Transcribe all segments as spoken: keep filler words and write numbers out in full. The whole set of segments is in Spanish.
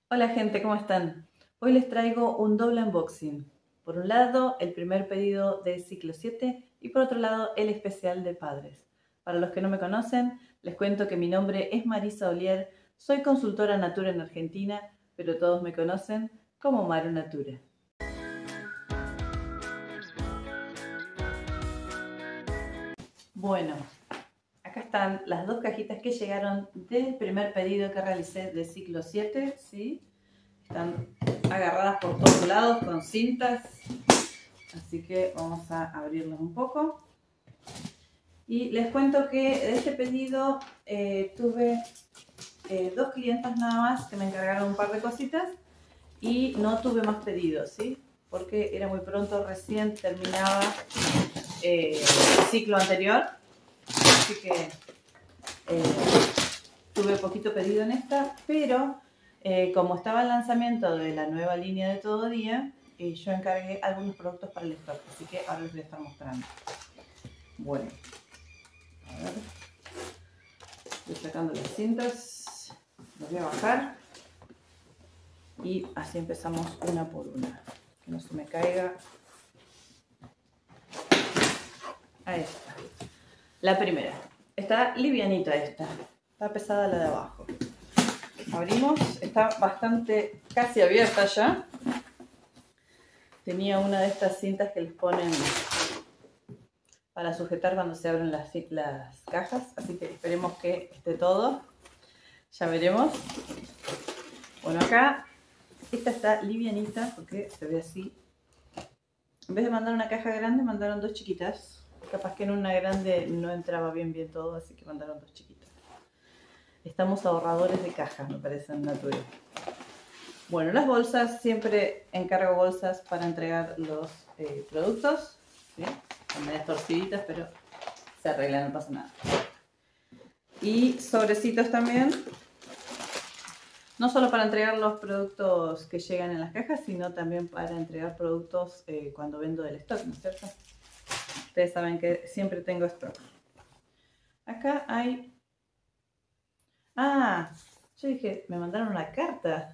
Hola gente, ¿cómo están? Hoy les traigo un doble unboxing. Por un lado, el primer pedido de ciclo siete y por otro lado, el especial de padres. Para los que no me conocen, les cuento que mi nombre es Marisa Olier, soy consultora Natura en Argentina, pero todos me conocen como Maru Natura. Bueno, acá están las dos cajitas que llegaron del primer pedido que realicé de ciclo siete, ¿sí? Están agarradas por todos lados con cintas, así que vamos a abrirlas un poco. Y les cuento que de este pedido eh, tuve eh, dos clientas nada más que me encargaron un par de cositas y no tuve más pedidos, ¿sí? Porque era muy pronto, recién terminaba eh, el ciclo anterior, así que eh, tuve poquito pedido en esta, pero eh, como estaba el lanzamiento de la nueva línea de Todo Día, eh, yo encargué algunos productos para el stock, así que ahora les voy a estar mostrando. Bueno, a ver, estoy sacando las cintas, las voy a bajar y así empezamos una por una, que no se me caiga. Ahí está, la primera, está livianita esta, está pesada la de abajo. Abrimos, está bastante, casi abierta ya. Tenía una de estas cintas que les ponen para sujetar cuando se abren las, las cajas, así que esperemos que esté todo. Ya veremos. Bueno, acá esta está livianita porque se ve así. En vez de mandar una caja grande, mandaron dos chiquitas. Capaz que en una grande no entraba bien bien todo, así que mandaron dos chiquitas. Estamos ahorradores de cajas, me parecen naturales. Bueno, las bolsas, siempre encargo bolsas para entregar los eh, productos, ¿sí? Son medias torciditas, pero se arreglan, no pasa nada. Y sobrecitos también, no solo para entregar los productos que llegan en las cajas, sino también para entregar productos eh, cuando vendo del stock, ¿no es cierto? Ustedes saben que siempre tengo stock. Acá hay... Ah, yo dije, me mandaron una carta.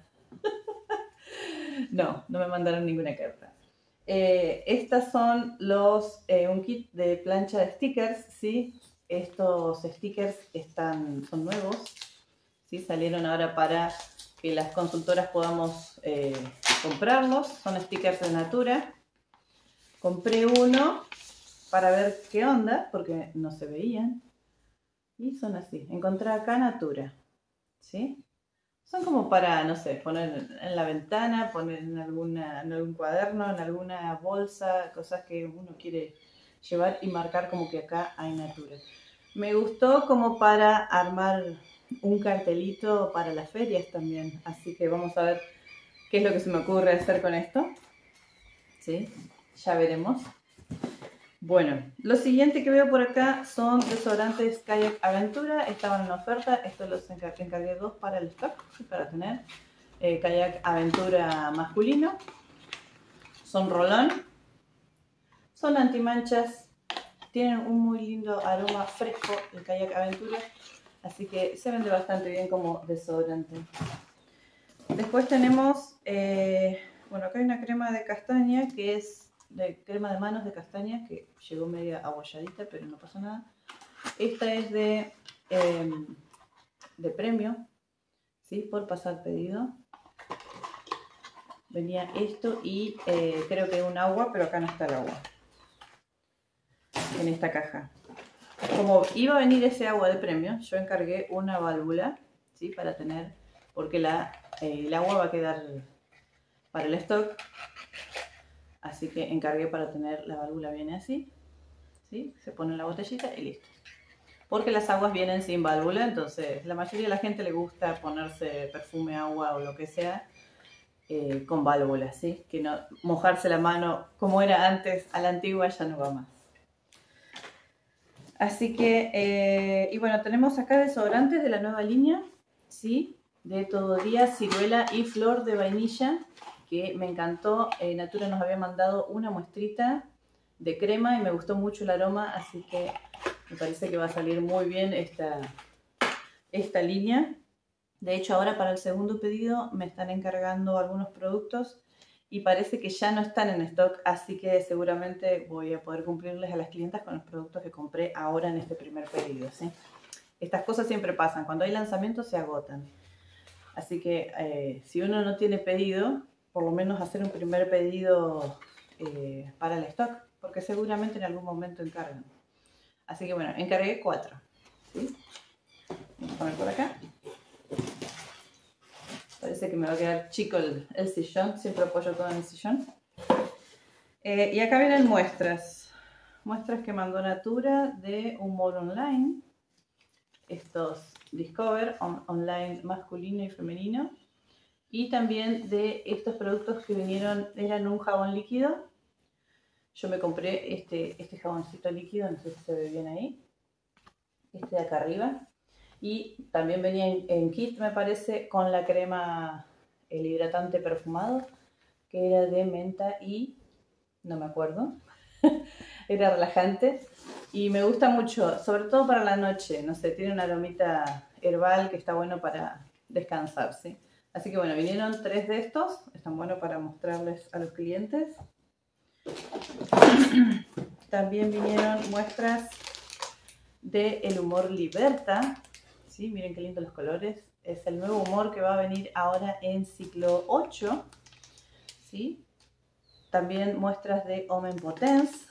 No, no me mandaron ninguna carta. Eh, estas son los, eh, un kit de plancha de stickers, ¿sí? Estos stickers están, son nuevos, ¿sí? Salieron ahora para que las consultoras podamos eh, comprarlos. Son stickers de Natura. Compré uno para ver qué onda, porque no se veían. Y son así. Encontré acá Natura, ¿sí? Son como para, no sé, poner en la ventana, poner en, alguna, en algún cuaderno, en alguna bolsa, cosas que uno quiere llevar y marcar como que acá hay Natura. Me gustó como para armar un cartelito para las ferias también, así que vamos a ver qué es lo que se me ocurre hacer con esto. ¿Sí? Ya veremos. Bueno, lo siguiente que veo por acá son desodorantes Kayak Aventura, estaban en oferta, estos los encargué, encargué dos para el stock, para tener eh, Kayak Aventura masculino, son rolón, son antimanchas, tienen un muy lindo aroma fresco el Kayak Aventura, así que se vende bastante bien como desodorante. Después tenemos, eh, bueno, acá hay una crema de castaña que es de crema de manos de castaña que llegó media agualladita, pero no pasa nada. Esta es de, eh, de premio, ¿sí? Por pasar pedido. Venía esto y eh, creo que un agua, pero acá no está el agua. En esta caja. Como iba a venir ese agua de premio, yo encargué una válvula, ¿sí? Para tener, porque la, eh, el agua va a quedar para el stock. Así que encargué para tener la válvula, viene así, ¿sí? Se pone en la botellita y listo. Porque las aguas vienen sin válvula, entonces la mayoría de la gente le gusta ponerse perfume, agua o lo que sea eh, con válvula, ¿sí? Que no mojarse la mano como era antes, a la antigua, ya no va más. Así que, eh, y bueno, tenemos acá desodorantes de la nueva línea, ¿sí? De Todo Día, ciruela y flor de vainilla, que me encantó. eh, Natura nos había mandado una muestrita de crema y me gustó mucho el aroma, así que me parece que va a salir muy bien esta, esta línea. De hecho, ahora para el segundo pedido me están encargando algunos productos y parece que ya no están en stock, así que seguramente voy a poder cumplirles a las clientas con los productos que compré ahora en este primer pedido, ¿sí? Estas cosas siempre pasan, cuando hay lanzamientos se agotan. Así que eh, si uno no tiene pedido, por lo menos hacer un primer pedido eh, para el stock, porque seguramente en algún momento encargan. Así que bueno, encargué cuatro, ¿sí? Vamos a poner por acá. Parece que me va a quedar chico el, el sillón, siempre apoyo todo en el sillón. Eh, y acá vienen muestras. Muestras que mandó Natura de humor online. Estos Discover on, online masculino y femenino. Y también de estos productos que vinieron, eran un jabón líquido. Yo me compré este, este jaboncito líquido, no sé si se ve bien ahí. Este de acá arriba. Y también venía en, en kit, me parece, con la crema, el hidratante perfumado, que era de menta y no me acuerdo. Era relajante y me gusta mucho, sobre todo para la noche. No sé, tiene una aromita herbal que está bueno para descansar, ¿sí? Así que bueno, vinieron tres de estos. Están buenos para mostrarles a los clientes. También vinieron muestras de el humor Liberta. ¿Sí? Miren qué lindos los colores. Es el nuevo humor que va a venir ahora en ciclo ocho. ¿Sí? También muestras de Homme Potence.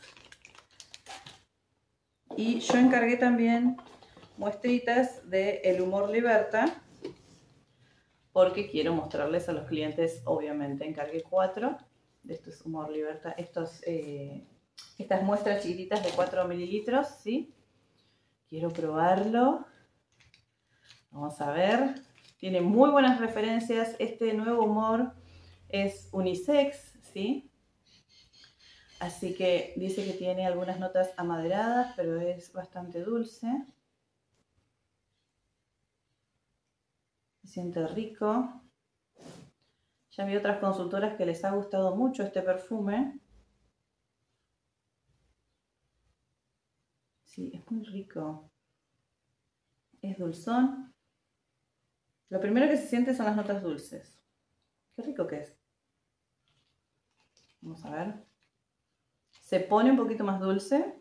Y yo encargué también muestritas de el humor Liberta, porque quiero mostrarles a los clientes, obviamente. Encargué cuatro de estos humor Liberta, estos, eh, estas muestras chiquititas de cuatro mililitros, ¿sí? Quiero probarlo. Vamos a ver. Tiene muy buenas referencias. Este nuevo humor es unisex, ¿sí? Así que dice que tiene algunas notas amaderadas, pero es bastante dulce. Se siente rico. Ya vi otras consultoras que les ha gustado mucho este perfume. Sí, es muy rico. Es dulzón. Lo primero que se siente son las notas dulces. Qué rico que es. Vamos a ver. Se pone un poquito más dulce.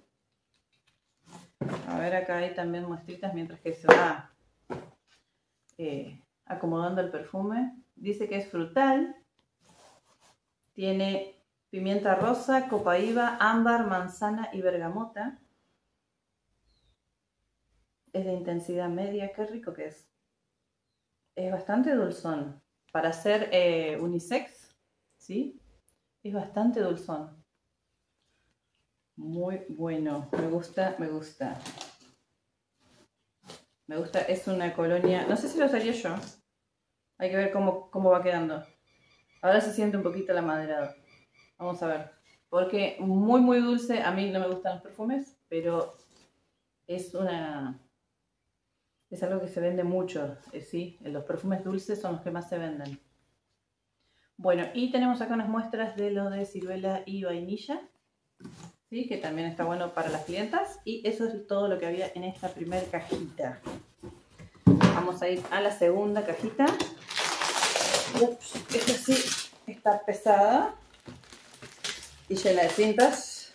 A ver, acá hay también muestritas mientras que se va eh, acomodando el perfume. Dice que es frutal. Tiene pimienta rosa, copaíba, ámbar, manzana y bergamota. Es de intensidad media. Qué rico que es. Es bastante dulzón. Para ser eh, unisex, ¿sí? Es bastante dulzón. Muy bueno. Me gusta, me gusta. Me gusta. Es una colonia. No sé si lo usaría yo. Hay que ver cómo, cómo va quedando. Ahora se siente un poquito el amaderado. Vamos a ver. Porque muy, muy dulce. A mí no me gustan los perfumes, pero es una... Es algo que se vende mucho, ¿sí? Los perfumes dulces son los que más se venden. Bueno, y tenemos acá unas muestras de lo de ciruela y vainilla, ¿sí? Que también está bueno para las clientas. Y eso es todo lo que había en esta primera cajita. Vamos a ir a la segunda cajita. Ups, esta sí está pesada y llena de cintas.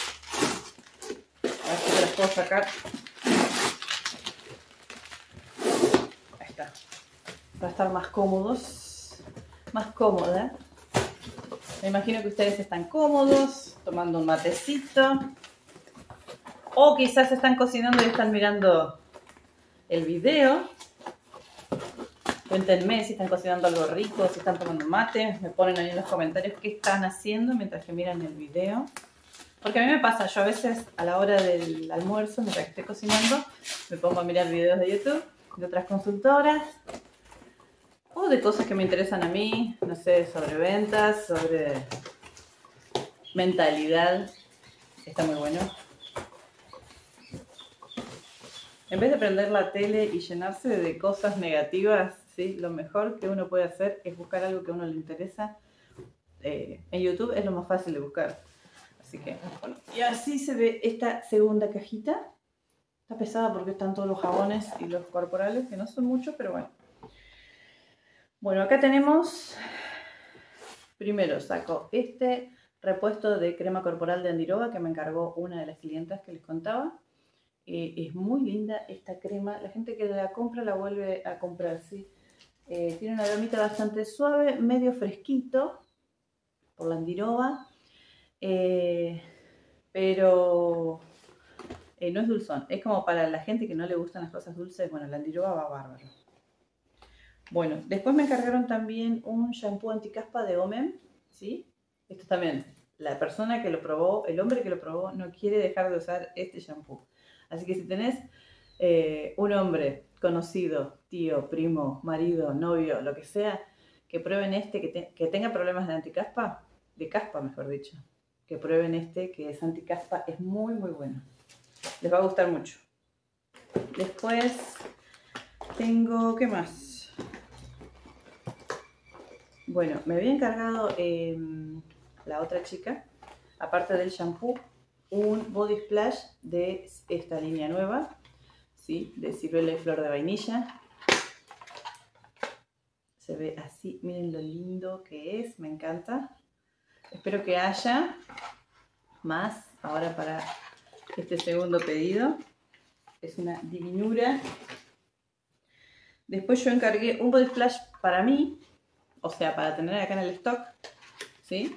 A ver si te las puedo sacar. Ahí está. Para estar más cómodos, más cómoda. Me imagino que ustedes están cómodos, tomando un matecito. O quizás están cocinando y están mirando el video. Cuéntenme si están cocinando algo rico, si están tomando mate. Me ponen ahí en los comentarios qué están haciendo mientras que miran el video. Porque a mí me pasa, yo a veces a la hora del almuerzo, mientras que estoy cocinando, me pongo a mirar videos de YouTube, de otras consultoras. O de cosas que me interesan a mí, no sé, sobre ventas, sobre mentalidad. Está muy bueno. En vez de prender la tele y llenarse de cosas negativas, ¿sí? Lo mejor que uno puede hacer es buscar algo que a uno le interesa. Eh, en YouTube es lo más fácil de buscar. Así que, bueno, y así se ve esta segunda cajita. Está pesada porque están todos los jabones y los corporales, que no son muchos, pero bueno. Bueno, acá tenemos, primero saco este repuesto de crema corporal de Andiroba que me encargó una de las clientas que les contaba. Eh, es muy linda esta crema, la gente que la compra la vuelve a comprar, ¿sí? Eh, tiene una aromita bastante suave, medio fresquito por la Andiroba, eh, pero eh, no es dulzón, es como para la gente que no le gustan las cosas dulces. Bueno, la Andiroba va bárbaro. Bueno, después me encargaron también un shampoo anticaspa de Omen, ¿sí? Esto también, la persona que lo probó, el hombre que lo probó, no quiere dejar de usar este shampoo. Así que si tenés eh, un hombre conocido, tío, primo, marido, novio, lo que sea, que prueben este, que, te, que tenga problemas de anticaspa, de caspa mejor dicho, que prueben este que es anticaspa, es muy muy bueno. Les va a gustar mucho. Después tengo, ¿qué más? Bueno, me había encargado eh, la otra chica, aparte del shampoo, un body splash de esta línea nueva, ¿sí? De ciruela y flor de vainilla. Se ve así, miren lo lindo que es, me encanta. Espero que haya más ahora para este segundo pedido. Es una divinura. Después yo encargué un body splash para mí, o sea, para tener acá en el stock, ¿sí?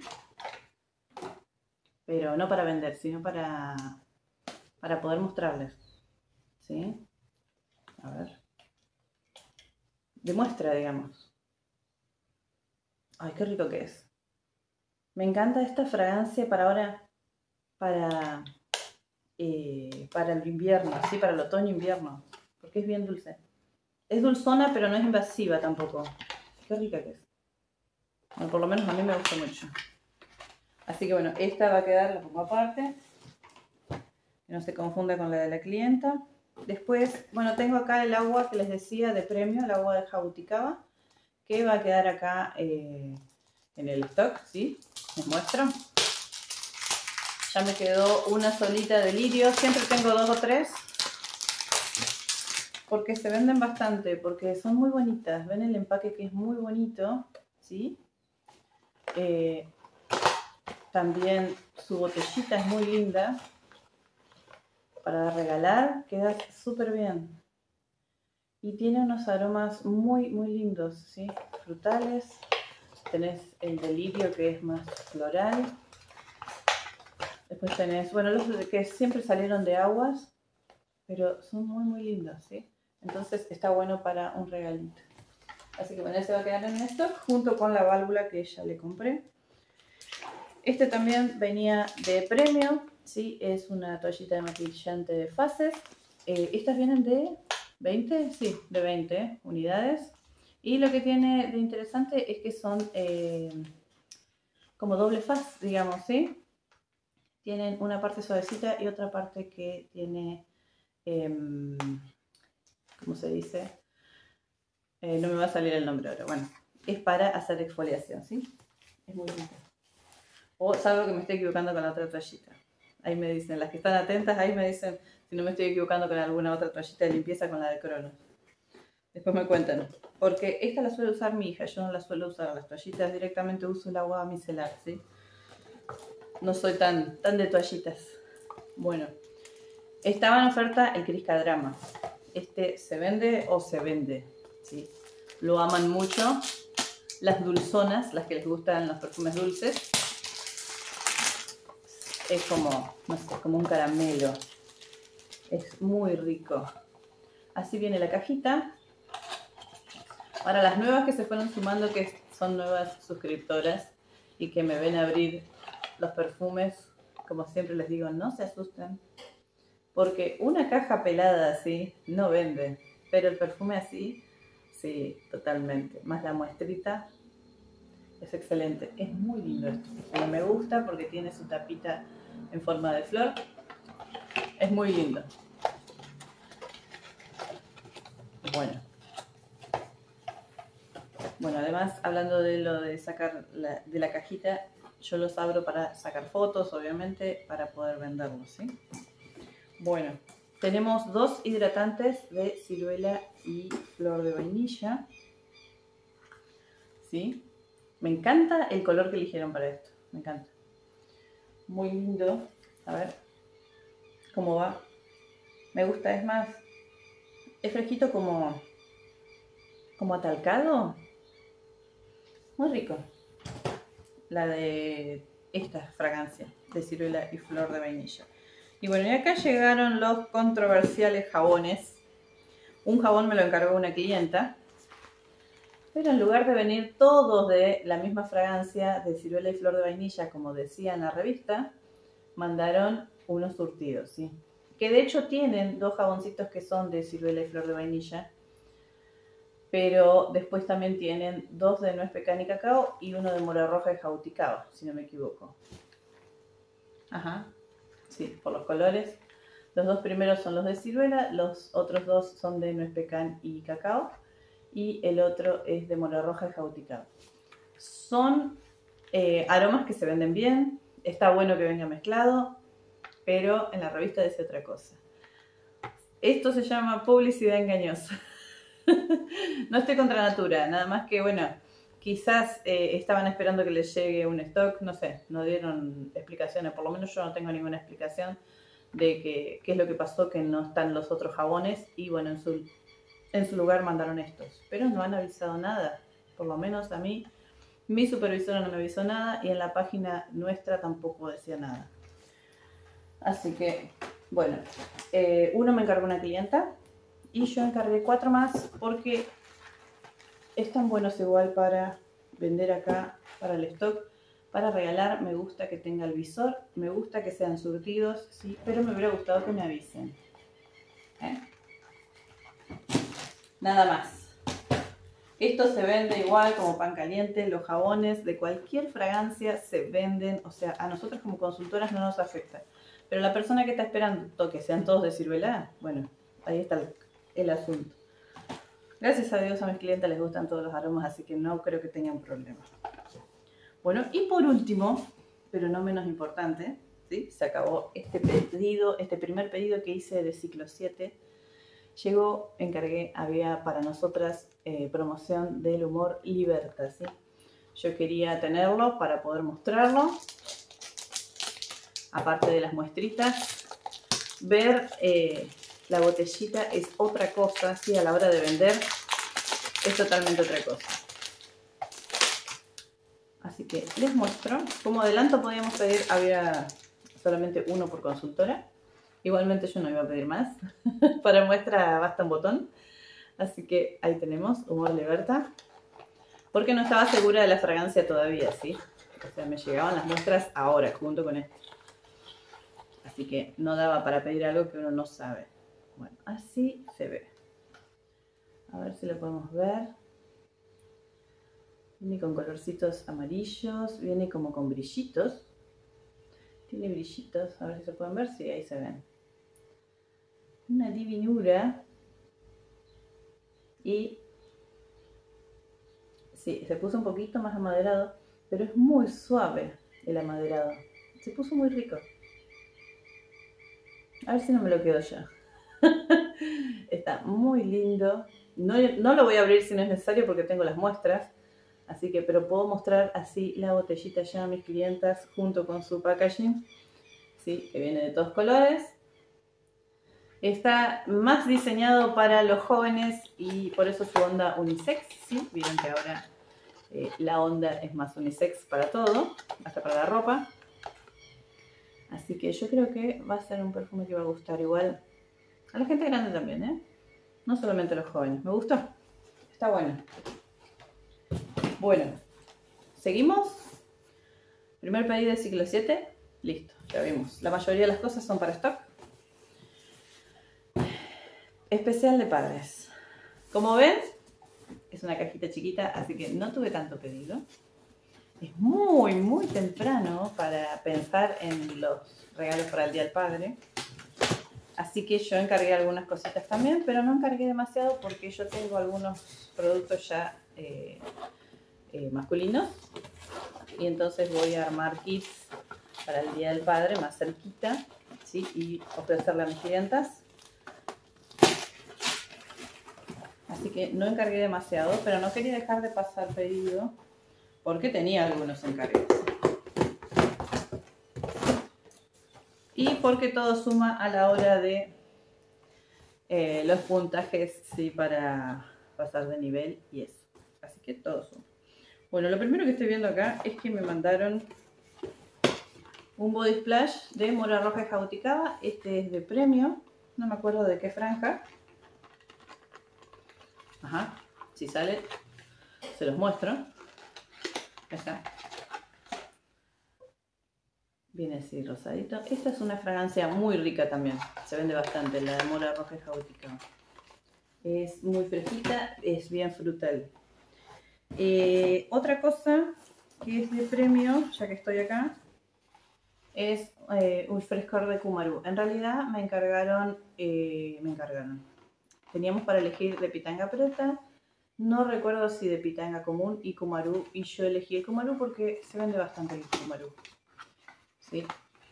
Pero no para vender, sino para, para poder mostrarles, ¿sí? A ver. De muestra, digamos. Ay, qué rico que es. Me encanta esta fragancia para ahora, para, eh, para el invierno, ¿sí? Para el otoño-invierno, porque es bien dulce. Es dulzona, pero no es invasiva tampoco. Qué rica que es. Bueno, por lo menos a mí me gusta mucho. Así que bueno, esta va a quedar, la pongo aparte. Que no se confunda con la de la clienta. Después, bueno, tengo acá el agua que les decía de premio, el agua de Jabuticaba, que va a quedar acá eh, en el stock, ¿sí? Les muestro. Ya me quedó una solita de lirio. Siempre tengo dos o tres. Porque se venden bastante, porque son muy bonitas. Ven el empaque que es muy bonito, ¿sí? Eh, también su botellita es muy linda. Para regalar queda súper bien. Y tiene unos aromas muy, muy lindos, ¿sí? Frutales. Tenés el delirio que es más floral. Después tenés, bueno, los que siempre salieron de aguas, pero son muy, muy lindos, ¿sí? Entonces está bueno para un regalito. Así que bueno, ese va a quedar en stock junto con la válvula que ya le compré. Este también venía de premio, ¿sí? Es una toallita de maquillante de fases. Eh, estas vienen de veinte, sí, de veinte unidades. Y lo que tiene de interesante es que son eh, como doble faz, digamos, ¿sí? Tienen una parte suavecita y otra parte que tiene, eh, ¿cómo se dice? Eh, no me va a salir el nombre ahora. Bueno, es para hacer exfoliación, ¿sí? Es muy lindo. O salvo que me estoy equivocando con la otra toallita. Ahí me dicen, las que están atentas, ahí me dicen si no me estoy equivocando con alguna otra toallita de limpieza con la de Cronos. Después me cuentan. Porque esta la suele usar mi hija, yo no la suelo usar. Las toallitas directamente uso el agua micelar, ¿sí? No soy tan, tan de toallitas. Bueno, estaba en oferta el Criscadrama. Este se vende o se vende, ¿sí? Lo aman mucho las dulzonas, las que les gustan los perfumes dulces. Es como, no sé, como un caramelo. Es muy rico. Así viene la cajita. Ahora las nuevas que se fueron sumando, que son nuevas suscriptoras y que me ven abrir los perfumes, como siempre les digo, no se asusten. Porque una caja pelada así no vende, pero el perfume así, sí, totalmente. Más la muestrita, es excelente. Es muy lindo esto. Pero me gusta porque tiene su tapita en forma de flor. Es muy lindo. Bueno. Bueno, además, hablando de lo de sacar la, de la cajita, yo los abro para sacar fotos, obviamente, para poder venderlos, ¿sí? Bueno, tenemos dos hidratantes de ciruela y flor de vainilla. ¿sí? Me encanta el color que eligieron para esto, me encanta. Muy lindo, a ver cómo va. Me gusta, es más, es fresquito como, como atalcado. Muy rico. La de esta fragancia de ciruela y flor de vainilla. Y bueno, y acá llegaron los controversiales jabones. Un jabón me lo encargó una clienta, pero en lugar de venir todos de la misma fragancia de ciruela y flor de vainilla, como decía en la revista, mandaron unos surtidos, ¿sí? Que de hecho tienen dos jaboncitos que son de ciruela y flor de vainilla, pero después también tienen dos de nuez pecan y cacao y uno de mora roja y jauticao, si no me equivoco. Ajá, sí, por los colores. Los dos primeros son los de ciruela, los otros dos son de nuez pecan y cacao y el otro es de mora roja y jauticao. Son eh, aromas que se venden bien, está bueno que venga mezclado, pero en la revista dice otra cosa. Esto se llama publicidad engañosa. No estoy contra Natura, nada más que, bueno, quizás eh, estaban esperando que les llegue un stock, no sé, no dieron explicaciones, por lo menos yo no tengo ninguna explicación de que, qué es lo que pasó, que no están los otros jabones y bueno, en su, en su lugar mandaron estos. Pero no han avisado nada, por lo menos a mí, mi supervisora no me avisó nada y en la página nuestra tampoco decía nada. Así que, bueno, eh, uno me encargó una clienta y yo encargué cuatro más porque están buenos igual para vender acá, para el stock, para regalar. Me gusta que tenga el visor, me gusta que sean surtidos, sí, pero me hubiera gustado que me avisen. ¿Eh? Nada más. Esto se vende igual como pan caliente, los jabones de cualquier fragancia se venden, o sea, a nosotros como consultoras no nos afecta. Pero la persona que está esperando que sean todos de ciruela, bueno, ahí está el, el asunto. Gracias a Dios a mis clientes les gustan todos los aromas, así que no creo que tengan problema. Bueno, y por último, pero no menos importante, ¿sí? Se acabó este pedido, este primer pedido que hice de ciclo siete. Llegó, encargué, había para nosotras eh, promoción del humor Liberta, ¿sí? Yo quería tenerlo para poder mostrarlo. Aparte de las muestritas, ver eh, la botellita es otra cosa, ¿sí? A la hora de vender es totalmente otra cosa. Así que les muestro. Como adelanto podíamos pedir, había solamente uno por consultora. Igualmente yo no iba a pedir más. Para muestra basta un botón. Así que ahí tenemos, Humor Liberta. Porque no estaba segura de la fragancia todavía, ¿sí? O sea, me llegaban las muestras ahora, junto con esto. Así que no daba para pedir algo que uno no sabe. Bueno, así se ve. A ver si lo podemos ver. Viene con colorcitos amarillos. Viene como con brillitos. Tiene brillitos. A ver si se pueden ver. Sí, ahí se ven. Una divinura. Y sí, se puso un poquito más amaderado. Pero es muy suave el amaderado. Se puso muy rico. A ver si no me lo quedo yo. Está muy lindo. No, no lo voy a abrir si no es necesario porque tengo las muestras. Así que, pero puedo mostrar así la botellita ya a mis clientas junto con su packaging. ¿Sí? Que viene de todos colores. Está más diseñado para los jóvenes y por eso su onda unisex. ¿Sí? Vieron que ahora eh, la onda es más unisex para todo, hasta para la ropa. Así que yo creo que va a ser un perfume que va a gustar igual a la gente grande también, ¿eh? No solamente a los jóvenes. Me gustó. Está bueno. Bueno, seguimos. Primer pedido de ciclo siete. Listo, ya vimos. La mayoría de las cosas son para stock. Especial de padres. Como ven, es una cajita chiquita, así que no tuve tanto pedido. Es muy, muy temprano para pensar en los regalos para el Día del Padre. Así que yo encargué algunas cositas también, pero no encargué demasiado porque yo tengo algunos productos ya eh, eh, masculinos. Y entonces voy a armar kits para el Día del Padre más cerquita, ¿sí? Y ofrecerle a mis clientas. Así que no encargué demasiado, pero no quería dejar de pasar pedido porque tenía algunos encargos. Y porque todo suma a la hora de eh, los puntajes, sí, para pasar de nivel y eso. Así que todo suma. Bueno, lo primero que estoy viendo acá es que me mandaron un body splash de mora roja jauticaba. Este es de premio, no me acuerdo de qué franja. Ajá, si sale, se los muestro. Acá. Viene así rosadito. Esta es una fragancia muy rica también. Se vende bastante, la de mora roja jauticaba. Es muy fresquita, es bien frutal. Eh, otra cosa que es de premio, ya que estoy acá, es eh, un frescor de Kumaru. En realidad me encargaron, eh, me encargaron. Teníamos para elegir de pitanga preta. No recuerdo si de pitanga común y Kumaru. Y yo elegí el Kumaru porque se vende bastante el Kumaru. ¿Sí?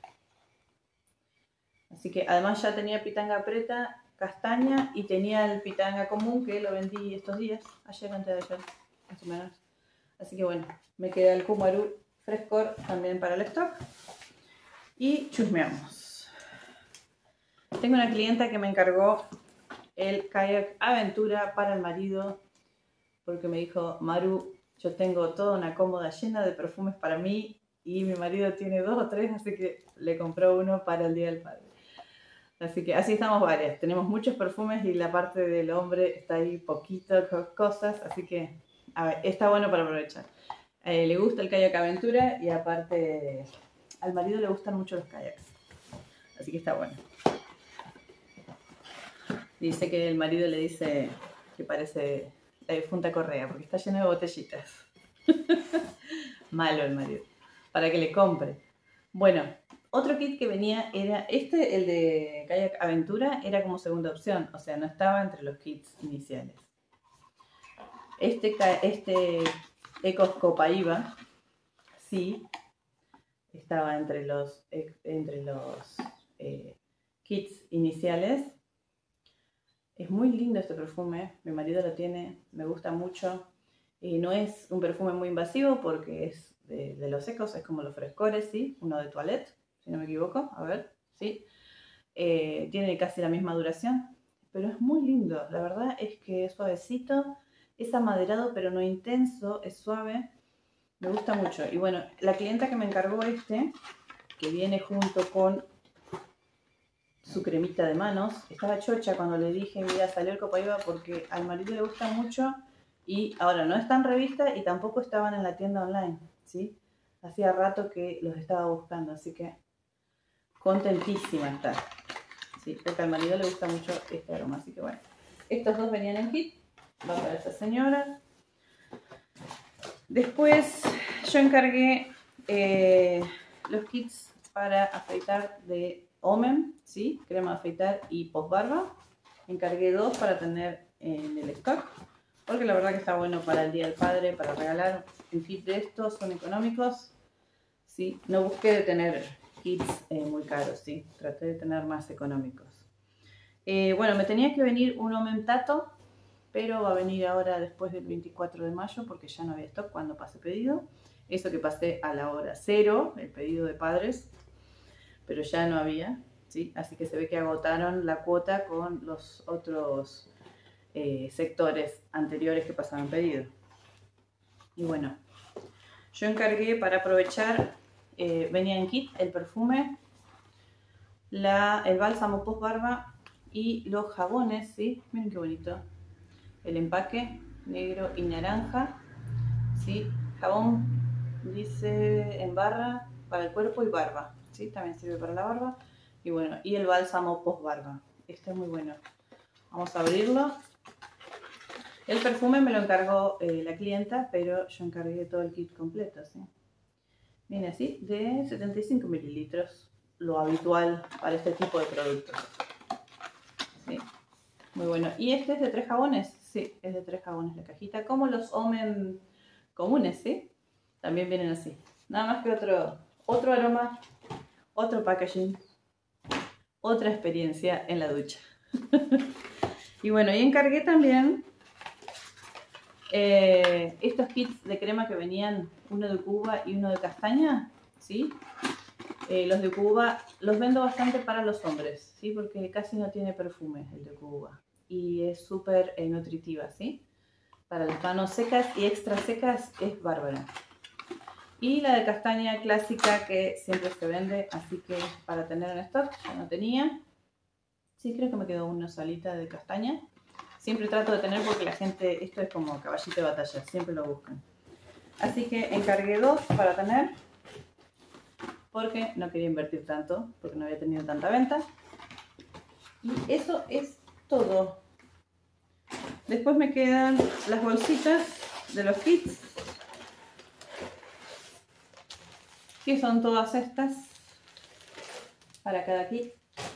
Así que además ya tenía pitanga preta, castaña y tenía el pitanga común que lo vendí estos días. Ayer, antes de ayer, más o menos. Así que bueno, me queda el Kumaru frescor también para el stock. Y chusmeamos. Tengo una clienta que me encargó el Kayak Aventura para el marido, porque me dijo: Maru, yo tengo toda una cómoda llena de perfumes para mí y mi marido tiene dos o tres, así que le compró uno para el Día del Padre. Así que así estamos varias. Tenemos muchos perfumes y la parte del hombre está ahí poquito, cosas, así que a ver, está bueno para aprovechar. Eh, le gusta el Kayak Aventura y aparte al marido le gustan mucho los kayaks, así que está bueno. Dice que el marido le dice que parece la difunta Correa porque está lleno de botellitas. Malo el marido, para que le compre. Bueno, otro kit que venía era este, el de Kayak Aventura, era como segunda opción, o sea, no estaba entre los kits iniciales. Este, este Ecos Copaiba sí estaba entre los, entre los eh, kits iniciales. Es muy lindo este perfume, mi marido lo tiene, me gusta mucho. Y no es un perfume muy invasivo porque es de, de los secos, es como los frescores, ¿sí? Uno de toilette, si no me equivoco, a ver, ¿sí? Eh, tiene casi la misma duración, pero es muy lindo. La verdad es que es suavecito, es amaderado pero no intenso, es suave. Me gusta mucho. Y bueno, la clienta que me encargó este, que viene junto con su cremita de manos, estaba chocha cuando le dije: mira, salió el Copaiba porque al marido le gusta mucho y ahora no está en revista y tampoco estaban en la tienda online, ¿sí? Hacía rato que los estaba buscando, así que contentísima está, ¿sí? Porque al marido le gusta mucho este aroma, así que bueno. Estos dos venían en kit, va para esta señora. Después yo encargué eh, los kits para afeitar de Omen, ¿sí? Crema de afeitar y posbarba. Encargué dos para tener en el stock, porque la verdad que está bueno para el Día del Padre, para regalar. Un kit de estos son económicos, ¿sí? No busqué de tener kits eh, muy caros, ¿sí? Traté de tener más económicos. Eh, bueno, me tenía que venir un Omen Tato, pero va a venir ahora después del veinticuatro de mayo porque ya no había stock cuando pasé pedido. Eso que pasé a la hora cero, el pedido de padres, pero ya no había, ¿sí? Así que se ve que agotaron la cuota con los otros eh, sectores anteriores que pasaban pedido. Y bueno, yo encargué para aprovechar, eh, venía en kit el perfume, la, el bálsamo post barba y los jabones, ¿sí? Miren qué bonito. El empaque negro y naranja, ¿sí? Jabón dice en barra para el cuerpo y barba, ¿sí? También sirve para la barba. Y bueno, y el bálsamo post barba. Este es muy bueno. Vamos a abrirlo. El perfume me lo encargó eh, la clienta, pero yo encargué todo el kit completo, ¿sí? Viene así, de setenta y cinco mililitros, lo habitual para este tipo de productos, ¿sí? Muy bueno. Y este es de tres jabones. Sí, es de tres jabones la cajita, como los Omen comunes, ¿sí? También vienen así. Nada más que otro, otro aroma, otro packaging, otra experiencia en la ducha. Y bueno, y encargué también Eh, estos kits de crema que venían, uno de cuba y uno de castaña, ¿sí? Eh, los de cuba los vendo bastante para los hombres, ¿sí? Porque casi no tiene perfume el de cuba y es súper eh, nutritiva, ¿sí? Para las manos secas y extra secas es bárbara. Y la de castaña clásica que siempre se vende, así que para tener en stock, ya no tenía. Sí, creo que me quedó una salita de castaña. Siempre trato de tener porque la gente, esto es como caballito de batalla, siempre lo buscan. Así que encargué dos para tener, porque no quería invertir tanto, porque no había tenido tanta venta. Y eso es todo. Después me quedan las bolsitas de los kits, que son todas estas para cada kit.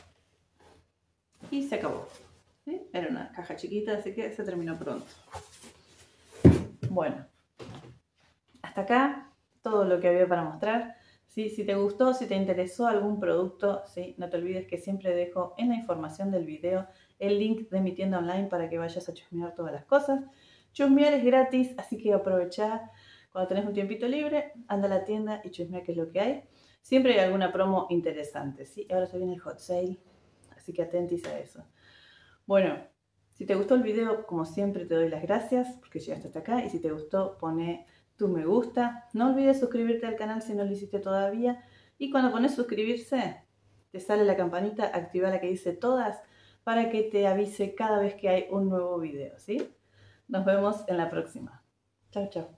Y se acabó. ¿Sí? Era una caja chiquita, así que se terminó pronto. Bueno, hasta acá todo lo que había para mostrar. ¿Sí? Si te gustó, si te interesó algún producto, ¿sí? No te olvides que siempre dejo en la información del video el link de mi tienda online para que vayas a chusmear todas las cosas. Chusmear es gratis, así que aprovecha cuando tenés un tiempito libre, anda a la tienda y chusmea qué es lo que hay. Siempre hay alguna promo interesante, ¿sí? Ahora se viene el hot sale, así que atentis a eso. Bueno, si te gustó el video, como siempre te doy las gracias porque llegaste hasta acá, y si te gustó, pone tu me gusta. No olvides suscribirte al canal si no lo hiciste todavía, y cuando pones suscribirse te sale la campanita, activa la que dice todas para que te avise cada vez que hay un nuevo video, ¿sí? Nos vemos en la próxima. Chao, chao.